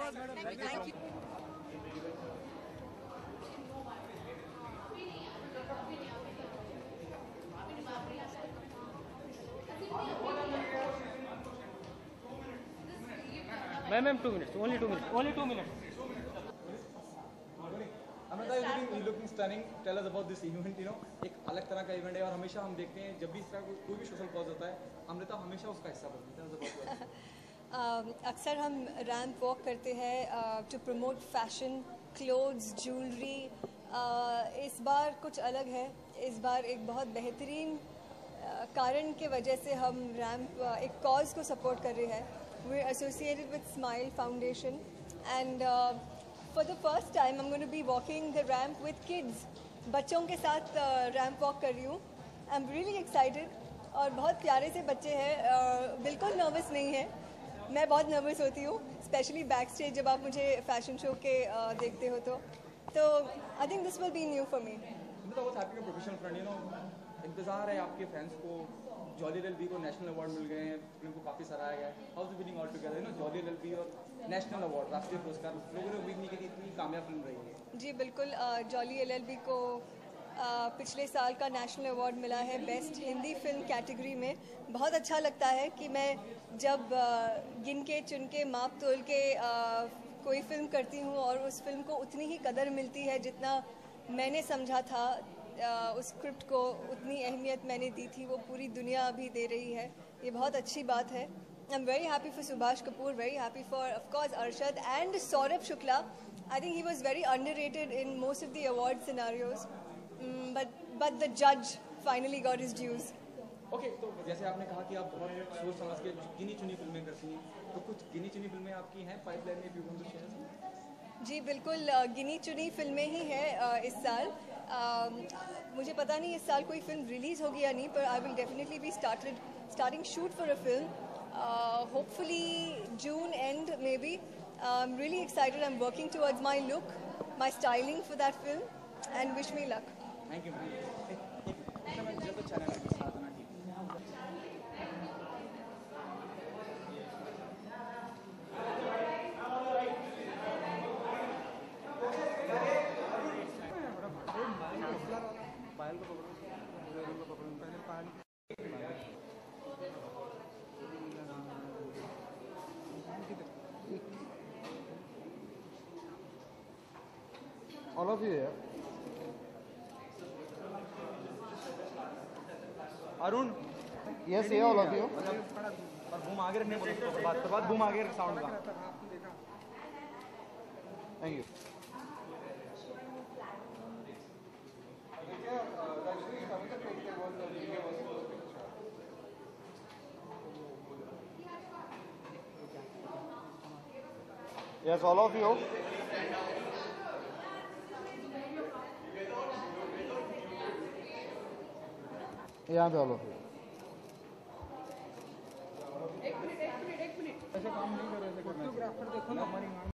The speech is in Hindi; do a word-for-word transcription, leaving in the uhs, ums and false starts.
Thank you. Ma'am ma'am two minutes only two minutes only two minutes Amrita, you're looking, you're looking stunning. Tell us about this event. You know, एक अलग तरह का इवेंट है और हमेशा हम देखते हैं जब भी इस तरह कोई भी सोशल कॉज होता है, अमृता हमेशा उसका हिस्सा बनती है। Um, अक्सर हम रैम्प वॉक करते हैं to promote fashion, clothes, jewellery. इस बार कुछ अलग है। इस बार एक बहुत बेहतरीन uh, कारण के वजह से हम रैम्प uh, एक कॉज को सपोर्ट कर रहे हैं। We are associated with Smile Foundation and for the first time I am going to be walking the ramp with kids. बच्चों के साथ रैम्प uh, वॉक कर रही हूँ। आई एम रियली एक्साइटेड और बहुत प्यारे से बच्चे हैं, uh, बिल्कुल नर्वस नहीं है। मैं बहुत नर्वस होती हूँ, स्पेशली बैक स्टेज जब आप मुझे फैशन शो के uh, देखते हो तो तो I think this will be new for me. Professional friend, you know, इंतजार है आपके फैंस को। जॉली एल एल बी को नेशनल अवार्ड मिल गए हैं, फिल्म को काफ़ी सराहा गया है। How is feeling all together, you know, Jolly L L B और नेशनल अवार्ड, राष्ट्रीय पुरस्कार, लोगों ने उम्मीद नहीं की थी इतनी कामयाब फिल्म रही है। जी बिल्कुल, जॉली एल एल बी को uh, पिछले साल का नेशनल अवार्ड मिला है बेस्ट हिंदी फिल्म कैटेगरी में। बहुत अच्छा लगता है कि मैं जब uh, गिन के चुन के माप तोल के uh, कोई फिल्म करती हूँ और उस फिल्म को उतनी ही कदर मिलती है जितना मैंने समझा था, uh, उस स्क्रिप्ट को उतनी अहमियत मैंने दी थी, वो पूरी दुनिया अभी दे रही है। ये बहुत अच्छी बात है। I am very happy for Subhash Kapoor, very happy for of course Arshad and Saurabh Shukla. I think he was very underrated in most of the award scenarios, mm, but but the judge finally got his dues. Okay okay, तो जैसे आपने कहा कि आप बहुत सोच समझ के गिनी चुनी फिल्में करती हैं, तो कुछ गिनी चुनी फिल्में आपकी हैं पाइपलाइन में, पीपल टू शेयर? जी बिल्कुल, गिनी चुनी फिल्में ही हैं इस साल। uh, मुझे पता नहीं इस साल कोई फिल्म रिलीज होगी या नहीं, पर I will definitely be started starting shoot for a film, hopefully June end maybe. I'm really excited. I'm working towards my look, my styling for that film, and wish me luck. Thank you, man. जब तो चैनल है साधना टीवी। पायल को पकड़ो, पहले Payal. All of you here. Arun, Yes, yeah, all of you. और बूम आगे रखने बोलो, उसको बात तो बात बूम आगे रख साउंड का। Thank you. Yes, all of you. यहाँ पे all of you. ऐसे काम नहीं कर रहे थे, फोटोग्राफर देखो ना हमारी